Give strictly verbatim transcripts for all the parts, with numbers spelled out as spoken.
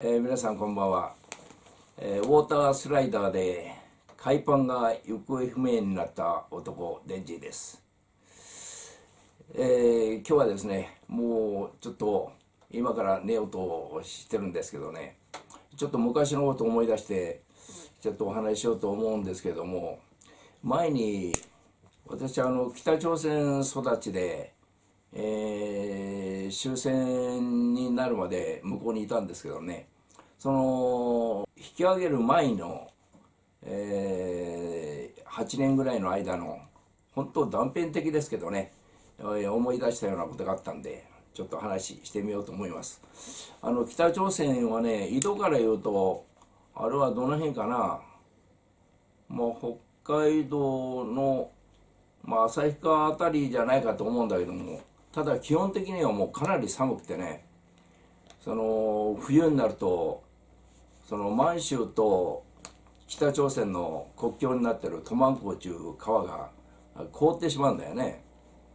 えー皆さんこんばんは、えーウォータースライダーで海パンが行方不明になった男デンジーです。えー今日はですね、もうちょっと今から寝ようとしてるんですけどね、ちょっと昔のことを思い出してちょっとお話ししようと思うんですけども、前に私はあの北朝鮮育ちで、えー終戦になるまで向こうにいたんですけどね、その引き上げる前の、えーはちねんぐらいの間の本当断片的ですけどね、えー思い出したようなことがあったんで、ちょっと話してみようと思います。あの北朝鮮はね、井戸から言うとあれはどの辺かな、まあ、北海道の、まあ、旭川あたりじゃないかと思うんだけども、ただ基本的にはもうかなり寒くてね、その冬になるとその満州と北朝鮮の国境になってるトマン港という川が凍ってしまうんだよね。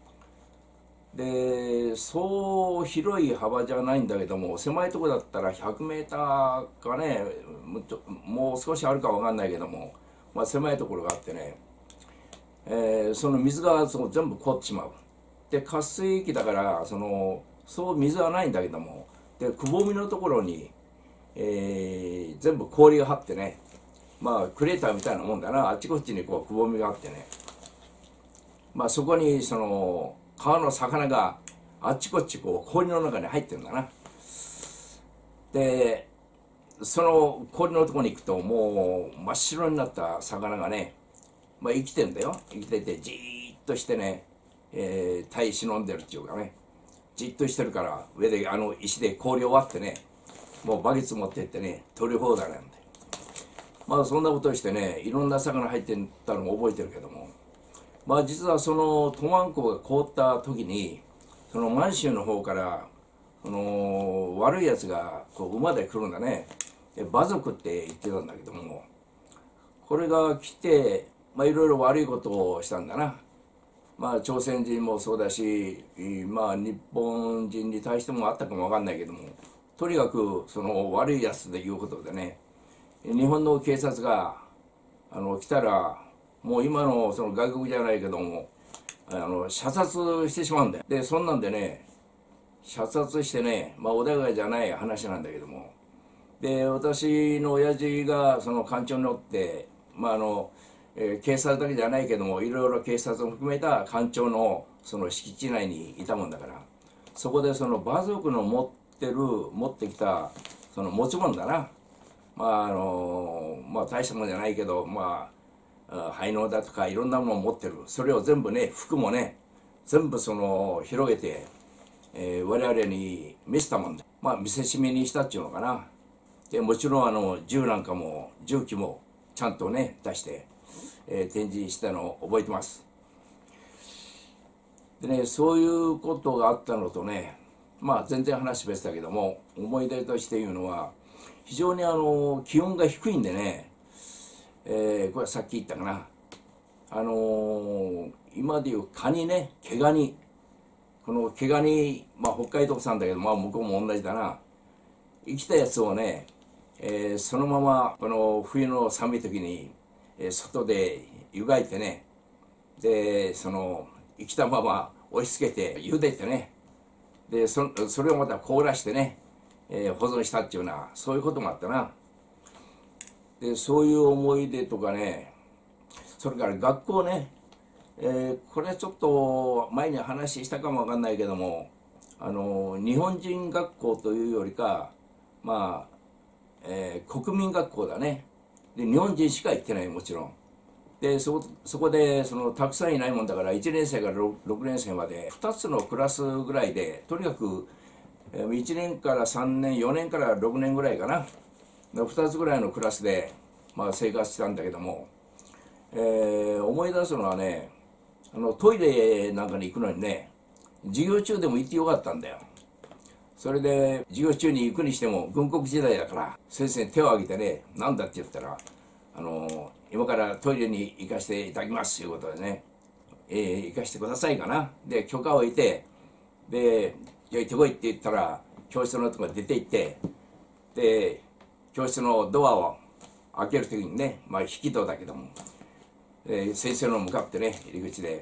でそう広い幅じゃないんだけども、狭いとこだったらひゃくメーターかね、もうちょもう少しあるか分かんないけども、まあ、狭いところがあってね、えーその水がその全部凍ってしまう。で渇水域だからそのそう水はないんだけども、でくぼみのところに、えー全部氷が張ってね、まあクレーターみたいなもんだな、あっちこっちにこうくぼみがあってね、まあそこにその川の魚があっちこっちこう氷の中に入ってるんだな。でその氷のところに行くともう真っ白になった魚がね、まあ、生きてんだよ。生きててじーっとしてね、えー、耐え忍んでるっていうかね、じっとしてるから上であの石で氷を割ってね、もうバケツ持ってってね取り放題なんで、まあそんなことをしてね、いろんな魚入ってたのも覚えてるけども、まあ実はそのトマン港が凍った時に、その満州の方からその悪いやつがこう馬で来るんだね。で馬族って言ってたんだけども、これが来てまあいろいろ悪いことをしたんだな。まあ朝鮮人もそうだし、まあ日本人に対してもあったかもわかんないけども、とにかくその悪いやつでいうことでね、日本の警察があの来たら、もう今のその外国じゃないけども、あの射殺してしまうんだよ。でそんなんでね、射殺してね、まあ穏やかじゃない話なんだけども、で私の親父がその官庁に乗って、まああのえー警察だけじゃないけども、いろいろ警察を含めた官庁のその敷地内にいたもんだから、そこでその馬族の持ってる持ってきたその持ち物だな、まああのまあ大したもんじゃないけど、まあ灰能だとかいろんなものを持ってる、それを全部ね、服もね全部その広げて、えー我々に見せたもんで、まあ見せしめにしたっていうのかな。でもちろんあの銃なんかも銃器もちゃんとね出して、えー展示したのを覚えてます。でね、そういうことがあったのとね、まあ全然話別だけども、思い出としていうのは、非常にあの気温が低いんでね、えーこれはさっき言ったかな、あのー今でいうカニね、毛ガニ、この毛ガニ、まあ北海道産だけど、まあ向こうも同じだな、生きたやつをね、えーそのままこの冬の寒い時に、えー外で湯がいてね、でその生きたまま押し付けて茹でてね、で そ, それをまた凍らしてね、えー保存したっていうような、そういうこともあったな。でそういう思い出とかね、それから学校ね、えーこれちょっと前に話したかもわかんないけども、あの日本人学校というよりか、まあ、えー国民学校だね。で日本人しか行ってない、もちろん。で そ, そこでそのたくさんいないもんだから、いちねん生から ろく, ねん生までふたつのクラスぐらいで、とにかくいちねんからさんねん、よねんからろくねんぐらいかな、ふたつぐらいのクラスで、まあ、生活したんだけども、えー思い出すのはね、あのトイレなんかに行くのにね、授業中でも行ってよかったんだよ。それで授業中に行くにしても軍国時代だから、先生に手を挙げてね、なんだって言ったら、あの今からトイレに行かせていただきますということでね、えー行かせてくださいかな。で許可を得て、でじゃあ行ってこいって言ったら、教室のところに出て行って、 で教室のドアを開ける時にね、まあ引き戸だけども、えー、先生の向かってね入り口で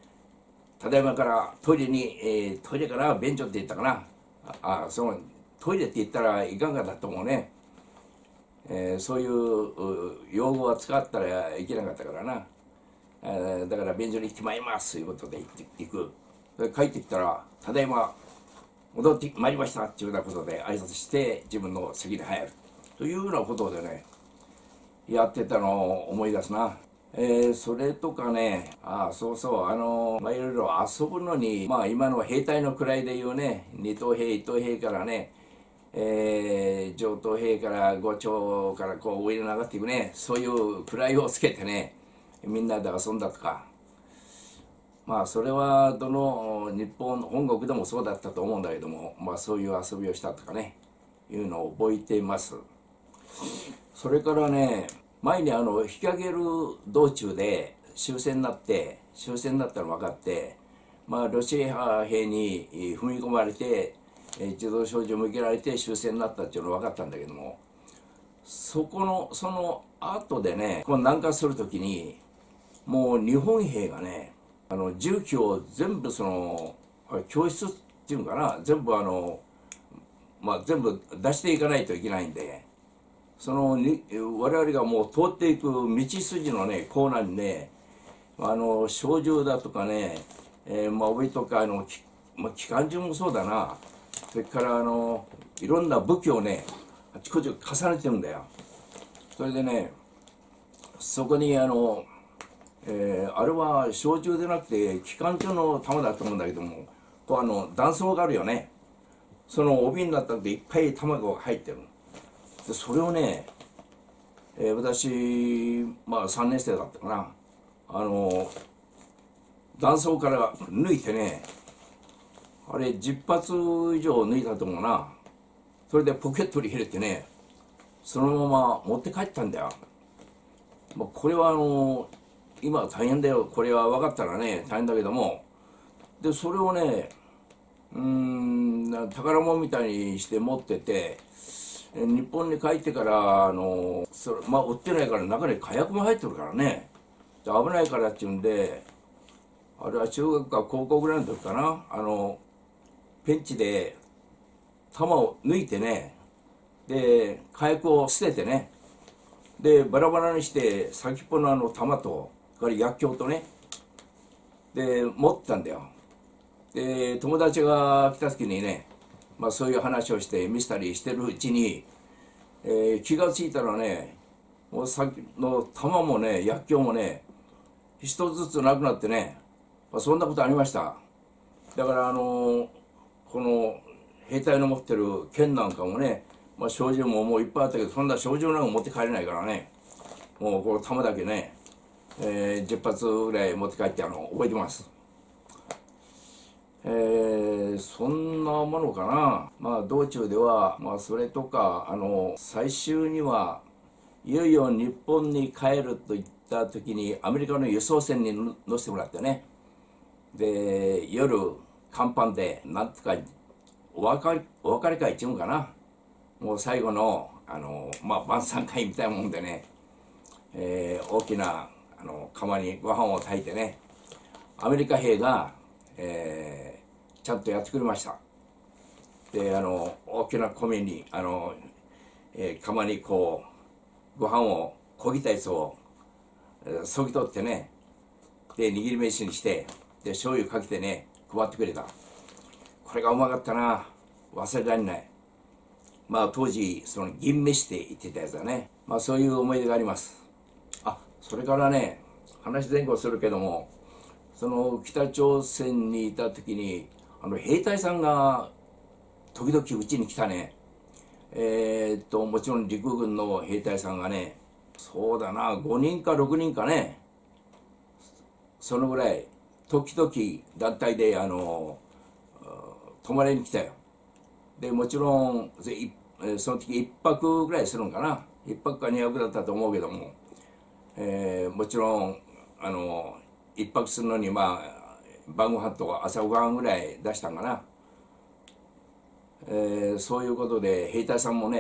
「ただいまからトイレに、えー、トイレから便所って言ったかな、ああそのトイレって言ったらいかがだと思うね、えー、そういう用語は使ったらいけなかったからな、えー、だから便所に行ってまいりますということで行く。帰ってきたら「ただいま戻ってまいりました」っていうようなことで挨拶して自分の席に入るというようなことでねやってたのを思い出すな。えー、それとかね、ああそうそう、あのまあいろいろ遊ぶのに、まあ今の兵隊の位でいうね、二等兵一等兵からね、えー、上等兵から五丁からこう上に上がっていくね、そういう位をつけてねみんなで遊んだとか、まあそれはどの日本本国でもそうだったと思うんだけども、まあそういう遊びをしたとかねいうのを覚えています。それからね、前にあの引き上げる道中で終戦になって終戦になったの分かって、まあロシア兵に踏み込まれて自動小銃を向けられて終戦になったっていうのは分かったんだけども、そこのその後でね、この南下する時にもう日本兵がね、あの銃器を全部その教室っていうのかな、全部あのまあ全部出していかないといけないんで、そのに我々がもう通っていく道筋のねコーナーにね、あの小銃だとかね、えー、まあ帯とかあの、まあ、機関銃もそうだな、それからあのいろんな武器をねあちこち重ねてるんだよ。それでね、そこにあの、えー、あれは小銃でなくて機関銃の弾だと思うんだけども、こうあの弾倉があるよね、その帯になったっていっぱい弾が入ってる。でそれをね、えー、私まあさんねん生だったかな、あの弾倉から抜いてね、あれじゅっ発以上抜いたと思うな。それでポケットに入れてね、そのまま持って帰ったんだよ。まあ、これはあの今は大変だよ、これは分かったらね大変だけども、でそれをね、うーん宝物みたいにして持ってて、日本に帰ってからあのそれ、まあ、売ってないから中に火薬も入ってるからね、危ないからっていうんで、あれは中学か高校ぐらいの時かな、あのペンチで弾を抜いてね、で火薬を捨ててね、でバラバラにして先っぽのあの弾とこれ薬莢とねで持ってたんだよ。で友達が来た時にね、まあ、そういう話をして見せたりしてるうちに、えー、気がついたらね、もうさっきの弾もね薬莢もね一つずつなくなってね、まあ、そんなことありました。だからあのー、この兵隊の持ってる剣なんかもね、まあ、小銃ももういっぱいあったけど、そんな小銃なんか持って帰れないからね、もうこの弾だけね、えー、じゅっ発ぐらい持って帰ってあの覚えてます。えー、そんなものかな。まあ道中では、まあ、それとかあの最終にはいよいよ日本に帰るといった時にアメリカの輸送船に乗せてもらってね、で夜甲板でなんとかお別れお別れ会っていうんかな、もう最後のあの、まあ、晩餐会みたいなもんでね、えー、大きなあの釜にご飯を炊いてね、アメリカ兵が、えー、ちゃんとやってくれました。であの大きな米にあの、えー、釜にこうご飯をこぎたやつを、えー、そぎ取ってね、で握り飯にしてで醤油かけてね配ってくれた。これがうまかったな、忘れられない。まあ当時その銀飯って言ってたやつだね。まあそういう思い出があります。あ、それからね、話前後するけども、その北朝鮮にいた時にあの兵隊さんが時々うちに来たね。えー、っともちろん陸軍の兵隊さんがね、そうだなごにんかろくにんかね、そのぐらい時々団体であの泊まりに来たよ。でもちろんその時いっぱくぐらいするんかな、いっぱくかにはくだったと思うけども、えー、もちろんあのいっぱくするのにまあ晩ご飯と朝ごはんぐらい出したんかな。えー、そういうことで兵隊さんもね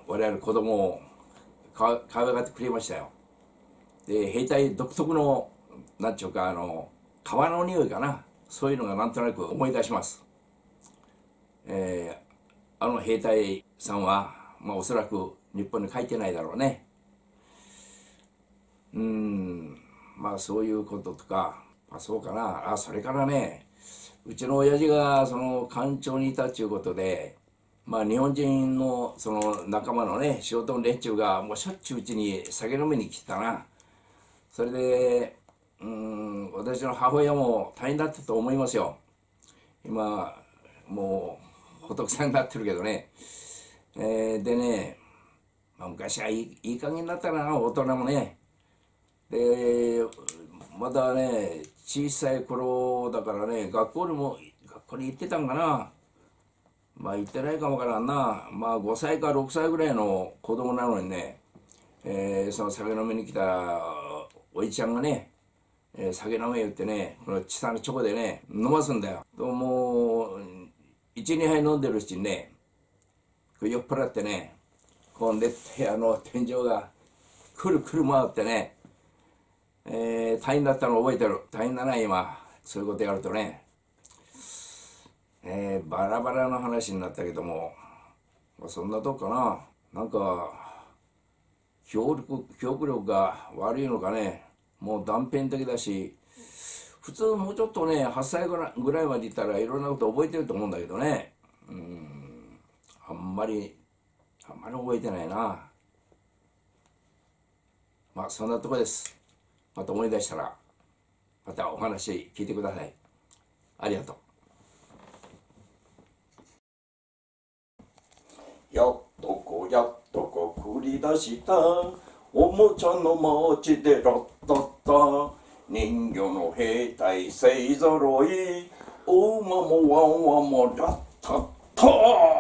我々子供をか可愛がってくれましたよ。で兵隊独特のなんちゅうかあの川の匂いかな、そういうのがなんとなく思い出します。えー、あの兵隊さんは、まあ、おそらく日本に帰ってないだろうね。うーんまあそういうこととか、あそうかなあ。それからね、うちの親父がその官庁にいたっちゅうことで、まあ日本人のその仲間のね仕事の連中がもうしょっちゅううちに酒飲みに来てたな。それでうーん私の母親も大変だったと思いますよ。今もう仏さんになってるけどね、えー、でね、まあ、昔はいい、いい加減だったな大人もね。でまだね小さい頃だからね、学校にも学校に行ってたんかな。まあ行ってないかもわからんな。まあごさいかろくさいぐらいの子供なのにね、えー、その酒飲みに来たおじちゃんがね、えー、酒飲め言ってね、この小さなチョコでね飲ますんだよ。ともういちにはい飲んでるうちにね、酔っ払ってね、こう寝てあの天井がくるくる回ってね、えー、大変だったの覚えてる。大変だな今そういうことやるとね。えー、バラバラの話になったけども、まあ、そんなとこかな。なんか記憶力、記憶力が悪いのかね。もう断片的だし、普通もうちょっとねはっさいぐらいぐらいまでいったらいろんなこと覚えてると思うんだけどね。うーんあんまりあんまり覚えてないな。まあそんなとこです。また思い出したらまたお話聞いてください。ありがとう。 やっとこやっとこ繰り出したおもちゃの街でラッタッタ、人魚の兵隊勢ぞろい、お馬もワンワンもラッタッタ。